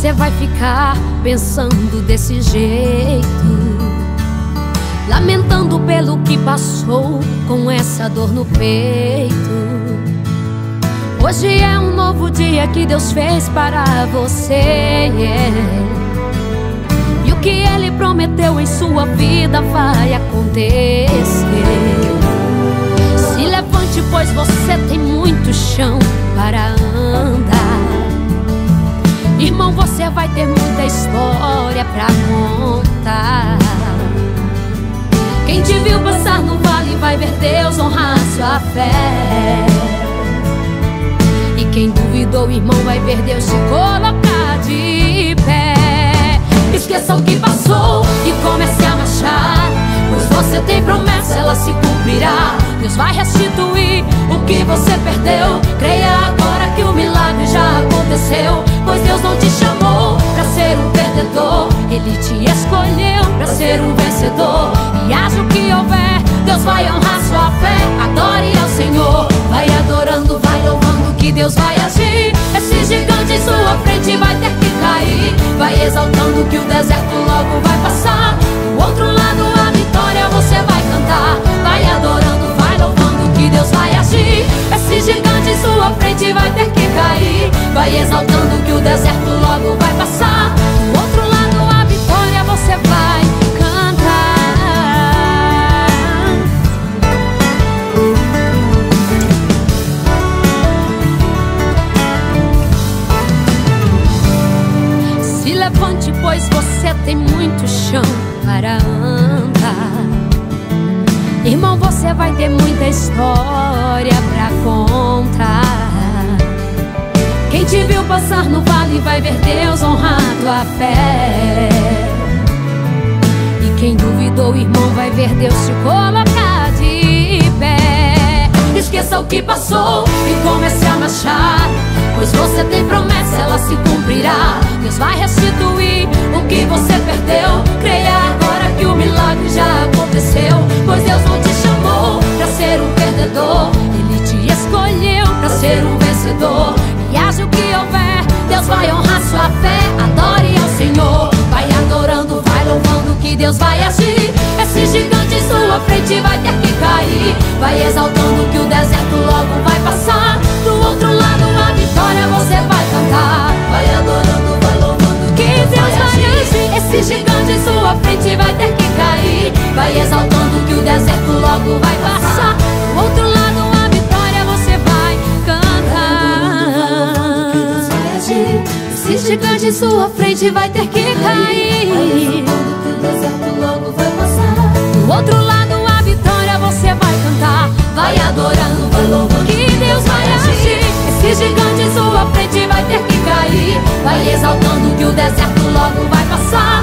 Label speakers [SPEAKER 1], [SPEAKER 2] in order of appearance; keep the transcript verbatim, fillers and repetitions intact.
[SPEAKER 1] você vai ficar pensando desse jeito, lamentando pelo que passou com essa dor no peito. Hoje é um novo dia que Deus fez para você, yeah. E o que Ele prometeu em sua vida vai acontecer. Se levante, pois você tem muito chão para andar. Irmão, você vai ter muita história pra contar. Quem te viu passar no vale vai ver Deus honrar sua fé. E quem duvidou, irmão, vai ver Deus te colocar de pé. Esqueça o que passou e comece a marchar, pois você tem promessa, ela se cumprirá. Deus vai restituir o que você perdeu. Creia agora que o milagre já aconteceu, pois Deus não te chamou pra ser um perdedor, Ele te escolheu pra ser um vencedor. E haja o que houver, Deus vai honrar sua fé. Adore ao Senhor, vai adorando, vai louvando que Deus vai agir. Esse gigante em sua frente vai ter que cair. Vai exaltando que o deserto logo vai passar. Do outro lado a vitória você vai cantar. Vai adorando, vai louvando que Deus vai agir. Esse gigante em sua frente vai ter que cair. Vai exaltando que o deserto logo vai passar. Do outro lado a vitória você vai cantar. Se levante, pois você tem muito chão para andar. Irmão, você vai ter muita história pra contar. Quem te viu passar no vale vai ver Deus honrar tua fé. E quem duvidou, irmão, vai ver Deus te colocar de pé. Esqueça o que passou e comece a marchar, pois você tem promessa, ela se cumprirá. Deus vai restituir o que você perdeu. Creia agora que o milagre já aconteceu, pois Deus não te chamou pra ser um perdedor, Ele te escolheu pra ser um vencedor. E haja o que houver, Deus vai honrar sua fé. Adore ao Senhor, vai adorando, vai louvando que Deus vai agir. Esse gigante em sua frente vai ter que cair. Vai exaltando que o deserto logo vai passar. Do outro lado a vitória você vai cantar. Vai adorando, vai louvando que Deus vai agir. Esse gigante em sua frente vai ter que cair. Vai exaltando que o deserto logo vai passar. Do outro lado a vitória você vai cantar. Esse gigante em sua frente vai ter que cair. Do outro lado a vitória você vai cantar. Vai adorando, vai louvando que Deus vai agir. Esse gigante em sua frente vai ter que cair. Vai exaltando que o deserto logo vai passar.